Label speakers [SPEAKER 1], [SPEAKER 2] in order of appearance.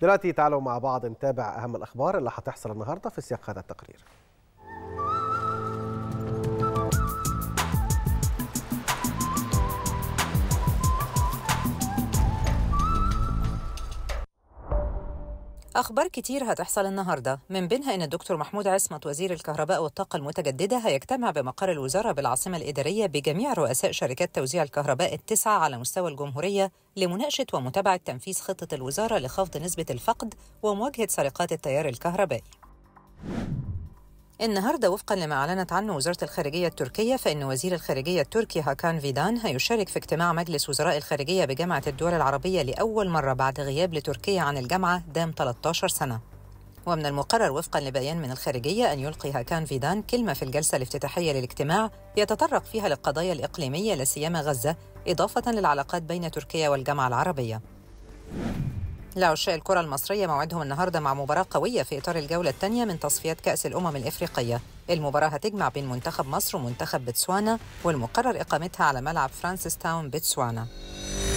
[SPEAKER 1] دلوقتي تعالوا مع بعض نتابع أهم الأخبار اللي هتحصل النهاردة في سياق هذا التقرير.
[SPEAKER 2] أخبار كتير هتحصل النهاردة، من بينها إن الدكتور محمود عصمت وزير الكهرباء والطاقة المتجددة هيجتمع بمقر الوزارة بالعاصمة الإدارية بجميع رؤساء شركات توزيع الكهرباء ال9 على مستوى الجمهورية لمناقشة ومتابعة تنفيذ خطة الوزارة لخفض نسبة الفقد ومواجهة سرقات التيار الكهربائي. النهارده وفقا لما أعلنت عنه وزارة الخارجية التركية، فإن وزير الخارجية التركي هاكان فيدان هيشارك في اجتماع مجلس وزراء الخارجية بجامعة الدول العربية لأول مرة بعد غياب لتركيا عن الجامعة دام 13 سنة. ومن المقرر وفقا لبيان من الخارجية أن يلقي هاكان فيدان كلمة في الجلسة الافتتاحية للاجتماع يتطرق فيها للقضايا الإقليمية لا سيما غزة، إضافة للعلاقات بين تركيا والجامعة العربية. لعشاق الكرة المصرية موعدهم النهاردة مع مباراة قوية في إطار الجولة الثانية من تصفيات كأس الأمم الإفريقية. المباراة هتجمع بين منتخب مصر ومنتخب بتسوانا، والمقرر إقامتها على ملعب فرانسيس تاون بتسوانا.